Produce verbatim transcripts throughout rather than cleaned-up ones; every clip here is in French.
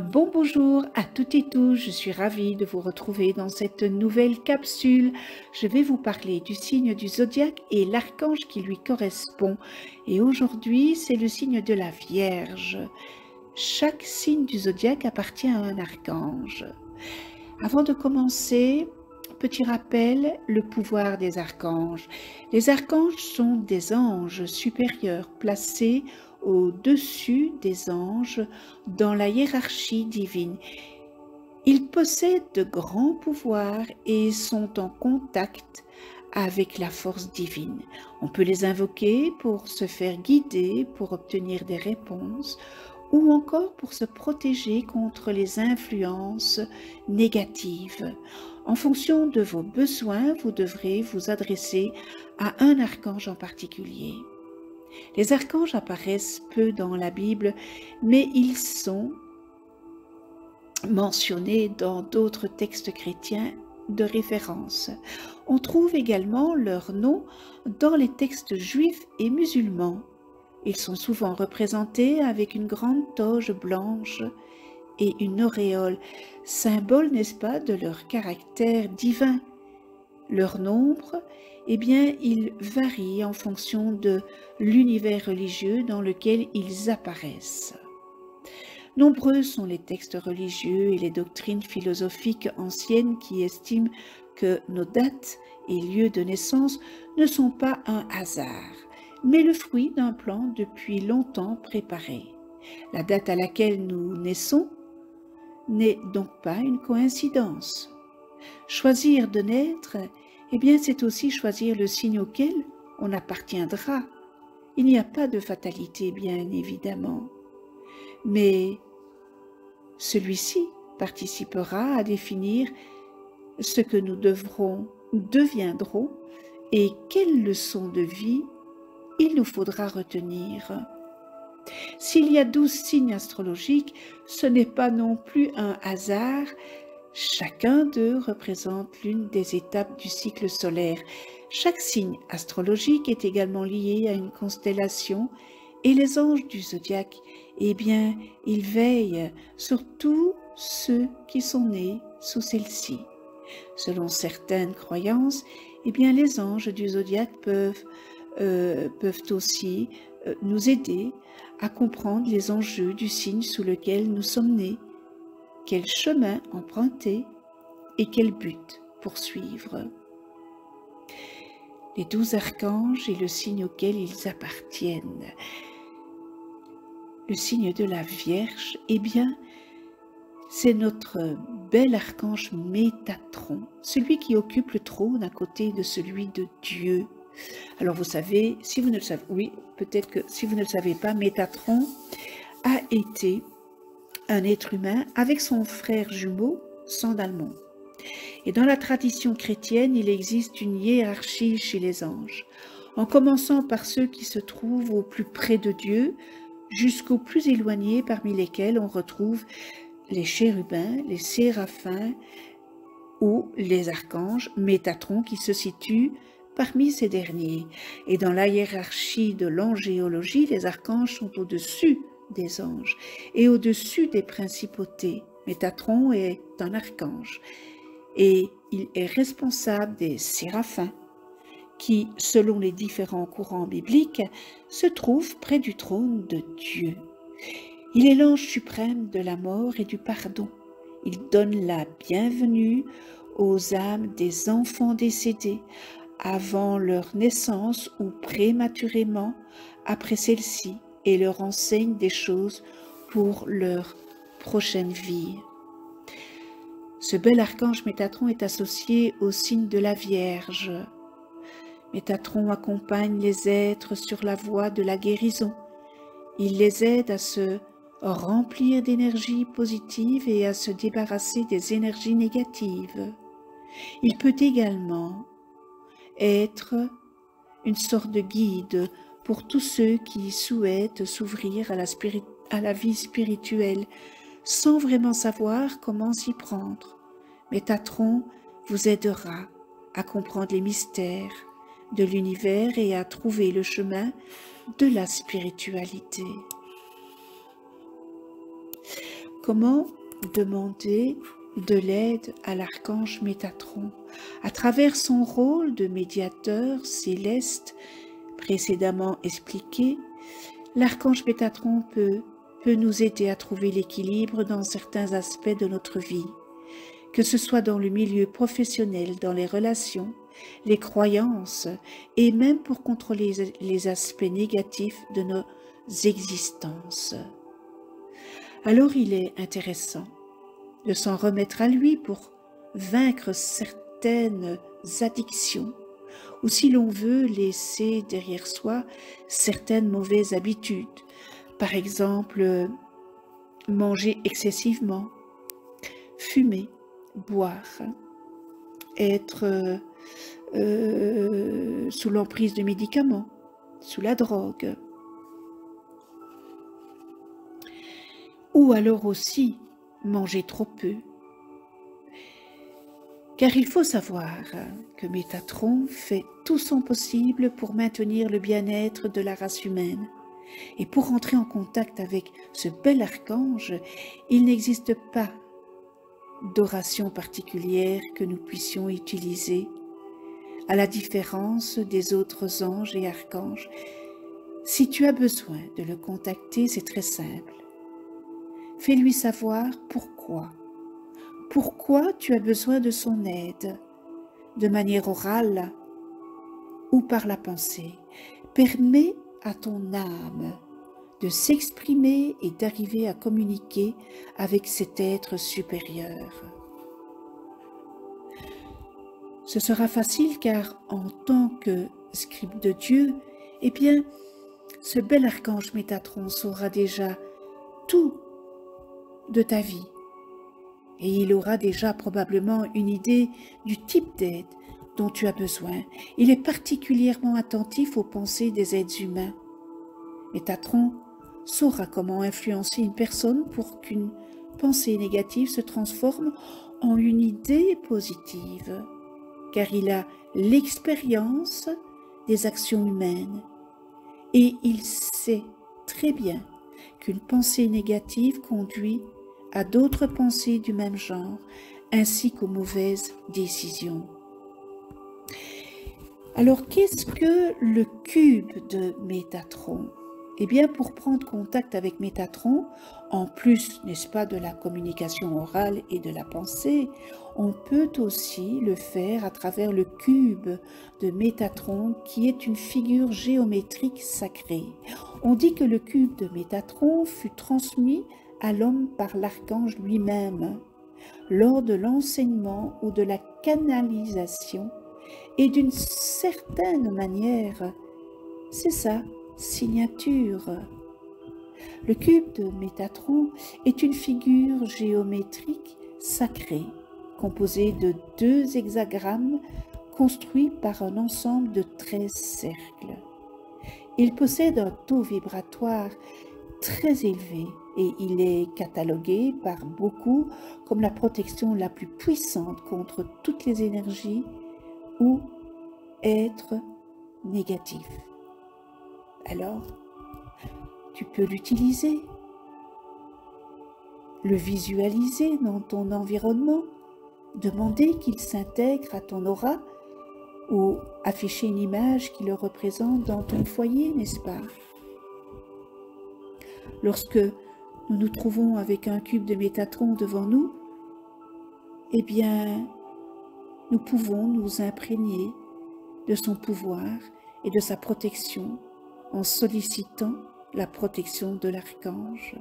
Un bon bonjour à toutes et tous, je suis ravie de vous retrouver dans cette nouvelle capsule. Je vais vous parler du signe du zodiaque et l'archange qui lui correspond. Et aujourd'hui, c'est le signe de la Vierge. Chaque signe du zodiaque appartient à un archange. Avant de commencer, petit rappel, le pouvoir des archanges. Les archanges sont des anges supérieurs placés au-dessus des anges dans la hiérarchie divine. Ils possèdent de grands pouvoirs et sont en contact avec la force divine. On peut les invoquer pour se faire guider, pour obtenir des réponses, ou encore pour se protéger contre les influences négatives. En fonction de vos besoins, vous devrez vous adresser à un archange en particulier. Les archanges apparaissent peu dans la Bible, mais ils sont mentionnés dans d'autres textes chrétiens de référence. On trouve également leur nom dans les textes juifs et musulmans. Ils sont souvent représentés avec une grande toge blanche et une auréole, symbole, n'est-ce pas, de leur caractère divin. Leur nombre, eh bien, il varie en fonction de l'univers religieux dans lequel ils apparaissent. Nombreux sont les textes religieux et les doctrines philosophiques anciennes qui estiment que nos dates et lieux de naissance ne sont pas un hasard, mais le fruit d'un plan depuis longtemps préparé. La date à laquelle nous naissons n'est donc pas une coïncidence. Choisir de naître, eh bien, c'est aussi choisir le signe auquel on appartiendra. Il n'y a pas de fatalité, bien évidemment, mais celui-ci participera à définir ce que nous devrons, deviendrons et quelles leçons de vie il nous faudra retenir. S'il y a douze signes astrologiques, ce n'est pas non plus un hasard. Chacun d'eux représente l'une des étapes du cycle solaire. Chaque signe astrologique est également lié à une constellation et les anges du zodiaque, eh bien, ils veillent sur tous ceux qui sont nés sous celle-ci. Selon certaines croyances, eh bien, les anges du zodiaque peuvent, euh, peuvent aussi euh, nous aider à comprendre les enjeux du signe sous lequel nous sommes nés. Quel chemin emprunter et quel but poursuivre. Les douze archanges et le signe auquel ils appartiennent. Le signe de la Vierge, eh bien, c'est notre bel archange Métatron, celui qui occupe le trône à côté de celui de Dieu. Alors vous savez, si vous ne le savez, oui, peut-être que si vous ne le savez pas, Métatron a été un être humain avec son frère jumeau Sandalmon. Et dans la tradition chrétienne, il existe une hiérarchie chez les anges, en commençant par ceux qui se trouvent au plus près de Dieu, jusqu'aux plus éloignés, parmi lesquels on retrouve les chérubins, les séraphins ou les archanges, Métatron qui se situe parmi ces derniers. Et dans la hiérarchie de l'angéologie, les archanges sont au-dessus des anges et au-dessus des principautés. Métatron est un archange et il est responsable des séraphins qui, selon les différents courants bibliques, se trouvent près du trône de Dieu. Il est l'ange suprême de la mort et du pardon. Il donne la bienvenue aux âmes des enfants décédés avant leur naissance ou prématurément après celle-ci, et leur enseigne des choses pour leur prochaine vie. Ce bel archange Métatron est associé au signe de la Vierge. Métatron accompagne les êtres sur la voie de la guérison. Il les aide à se remplir d'énergie positive et à se débarrasser des énergies négatives. Il peut également être une sorte de guide pour tous ceux qui souhaitent s'ouvrir à la, spirit- à la vie spirituelle sans vraiment savoir comment s'y prendre. Métatron vous aidera à comprendre les mystères de l'univers et à trouver le chemin de la spiritualité. Comment demander de l'aide à l'archange Métatron à travers son rôle de médiateur céleste précédemment expliqué? L'archange Métatron peut, peut nous aider à trouver l'équilibre dans certains aspects de notre vie, que ce soit dans le milieu professionnel, dans les relations, les croyances et même pour contrôler les aspects négatifs de nos existences. Alors il est intéressant de s'en remettre à lui pour vaincre certaines addictions ou si l'on veut laisser derrière soi certaines mauvaises habitudes, par exemple manger excessivement, fumer, boire, être euh, sous l'emprise de médicaments, sous la drogue. Ou alors aussi manger trop peu. Car il faut savoir que Métatron fait tout son possible pour maintenir le bien-être de la race humaine. Et pour entrer en contact avec ce bel archange, il n'existe pas d'oration particulière que nous puissions utiliser, à la différence des autres anges et archanges. Si tu as besoin de le contacter, c'est très simple. Fais-lui savoir pourquoi. Pourquoi tu as besoin de son aide, de manière orale ou par la pensée. Permets à ton âme de s'exprimer et d'arriver à communiquer avec cet être supérieur. Ce sera facile car en tant que scribe de Dieu, eh bien, ce bel archange Métatron saura déjà tout de ta vie et il aura déjà probablement une idée du type d'aide dont tu as besoin. Il est particulièrement attentif aux pensées des êtres humains. Métatron saura comment influencer une personne pour qu'une pensée négative se transforme en une idée positive, car il a l'expérience des actions humaines et il sait très bien qu'une pensée négative conduit à d'autres pensées du même genre, ainsi qu'aux mauvaises décisions. Alors, qu'est-ce que le cube de Métatron? Eh bien, pour prendre contact avec Métatron, en plus, n'est-ce pas, de la communication orale et de la pensée, on peut aussi le faire à travers le cube de Métatron, qui est une figure géométrique sacrée. On dit que le cube de Métatron fut transmis à l'homme par l'archange lui-même, lors de l'enseignement ou de la canalisation, et d'une certaine manière, c'est sa signature. Le cube de Métatron est une figure géométrique sacrée, composée de deux hexagrammes construits par un ensemble de treize cercles. Il possède un taux vibratoire très élevé et il est catalogué par beaucoup comme la protection la plus puissante contre toutes les énergies ou êtres négatifs. Alors, tu peux l'utiliser, le visualiser dans ton environnement, demander qu'il s'intègre à ton aura ou afficher une image qui le représente dans ton foyer, n'est-ce pas? Lorsque nous nous trouvons avec un cube de Métatron devant nous, eh bien, nous pouvons nous imprégner de son pouvoir et de sa protection en sollicitant la protection de l'archange.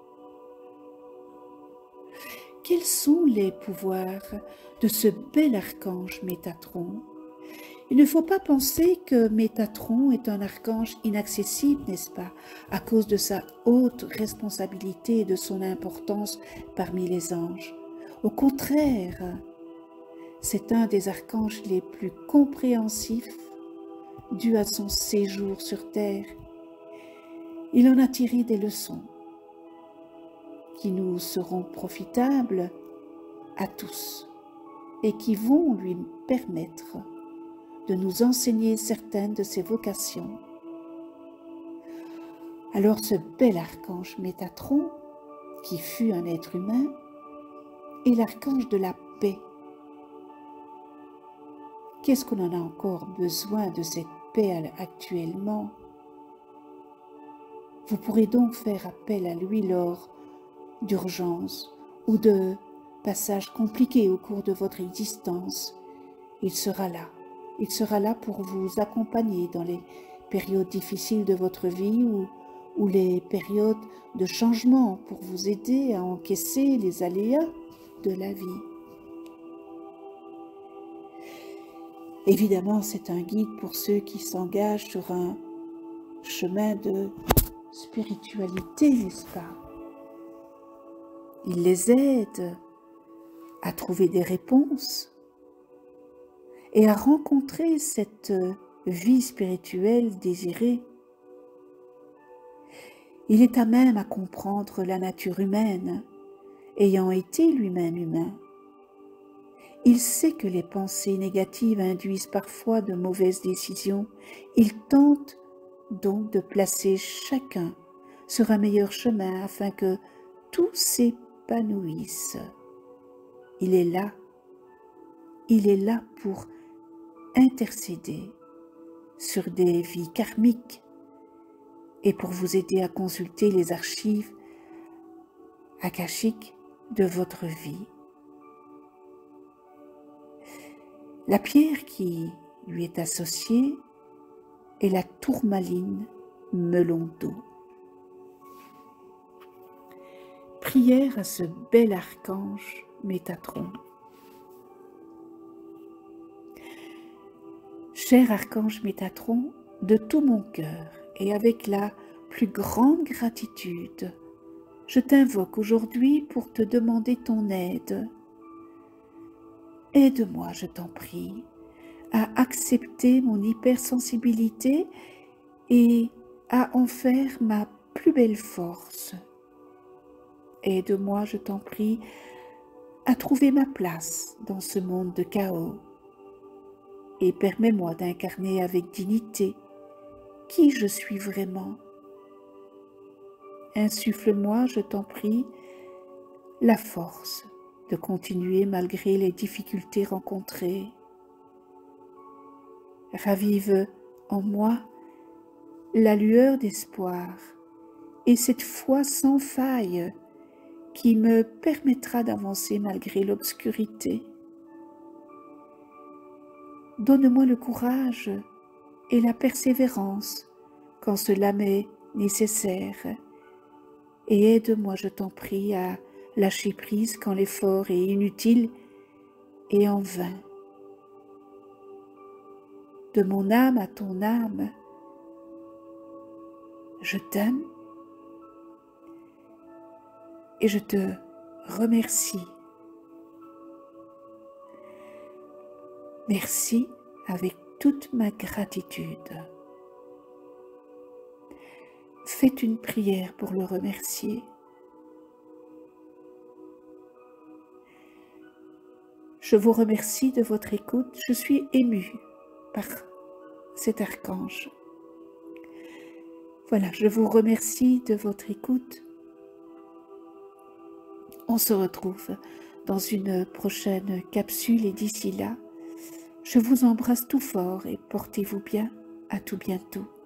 Quels sont les pouvoirs de ce bel archange Métatron? Il ne faut pas penser que Métatron est un archange inaccessible, n'est-ce pas, à cause de sa haute responsabilité et de son importance parmi les anges. Au contraire, c'est un des archanges les plus compréhensifs dû à son séjour sur terre. Il en a tiré des leçons qui nous seront profitables à tous et qui vont lui permettre de nous enseigner certaines de ses vocations. Alors ce bel archange Métatron qui fut un être humain, et l'archange de la paix. Qu'est-ce qu'on en a encore besoin de cette paix actuellement? Vous pourrez donc faire appel à lui lors d'urgences ou de passages compliqués au cours de votre existence. Il sera là. Il sera là pour vous accompagner dans les périodes difficiles de votre vie ou, ou les périodes de changement pour vous aider à encaisser les aléas de la vie. Évidemment, c'est un guide pour ceux qui s'engagent sur un chemin de spiritualité, n'est-ce pas? Il les aide à trouver des réponses et à rencontrer cette vie spirituelle désirée. Il est à même à comprendre la nature humaine, ayant été lui-même humain. Il sait que les pensées négatives induisent parfois de mauvaises décisions. Il tente donc de placer chacun sur un meilleur chemin afin que tout s'épanouisse. Il est là, il est là pour intercéder sur des vies karmiques et pour vous aider à consulter les archives akashiques de votre vie. La pierre qui lui est associée est la tourmaline melon d'eau. Prière à ce bel archange Métatron. Cher archange Métatron, de tout mon cœur et avec la plus grande gratitude, je t'invoque aujourd'hui pour te demander ton aide. Aide-moi, je t'en prie, à accepter mon hypersensibilité et à en faire ma plus belle force. Aide-moi, je t'en prie, à trouver ma place dans ce monde de chaos et permets-moi d'incarner avec dignité qui je suis vraiment. Insuffle-moi, je t'en prie, la force de continuer malgré les difficultés rencontrées. Ravive en moi la lueur d'espoir et cette foi sans faille qui me permettra d'avancer malgré l'obscurité. Donne-moi le courage et la persévérance quand cela m'est nécessaire et aide-moi, je t'en prie, à lâcher prise quand l'effort est inutile et en vain. De mon âme à ton âme, je t'aime et je te remercie. Merci avec toute ma gratitude. Faites une prière pour le remercier. Je vous remercie de votre écoute. Je suis émue par cet archange. Voilà, je vous remercie de votre écoute. On se retrouve dans une prochaine capsule et d'ici là, je vous embrasse tout fort et portez-vous bien. À tout bientôt.